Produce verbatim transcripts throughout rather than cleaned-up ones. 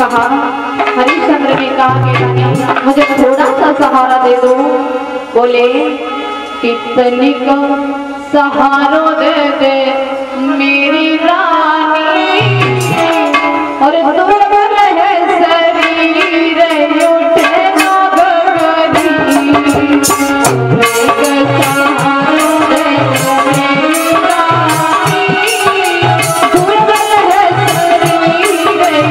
कहा, हरिश्चंद्र ने कहा कि रानी मुझे थोड़ा सा सहारा दे दो। बोले कितने को सहारो दे दे मेरी रानी, और दूर है शरीर उठे ना गगरी, सहारो दे मेरी रानी, दूर है शरीर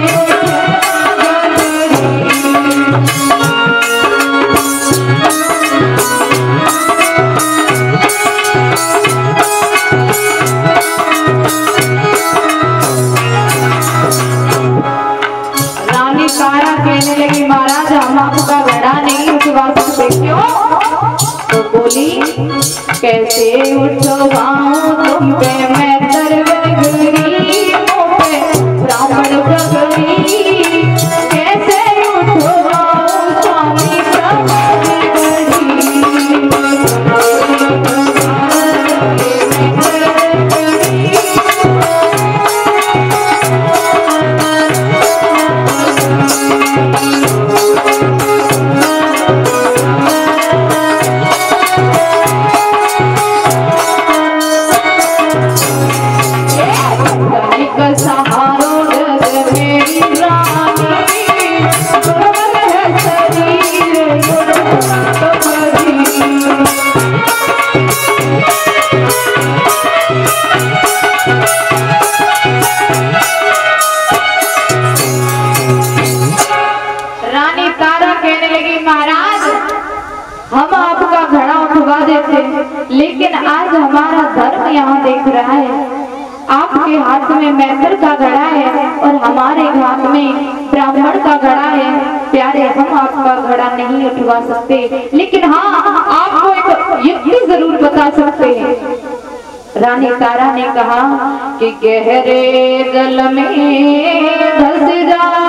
कैसे उठवाऊं तुम पे मैं तरवगरी पे ब्राह्मण बगरी, कैसे उठवाऊं स्वामी लेकिन आज हमारा धर्म यहाँ देख रहा है, आपके हाथ में मैत्र का घड़ा है और हमारे हाथ में ब्राह्मण का घड़ा है। प्यारे, हम आपका घड़ा नहीं उठवा सकते, लेकिन हाँ आपको एक युक्ति जरूर बता सकते हैं। रानी तारा ने कहा कि गहरे जल में धस जा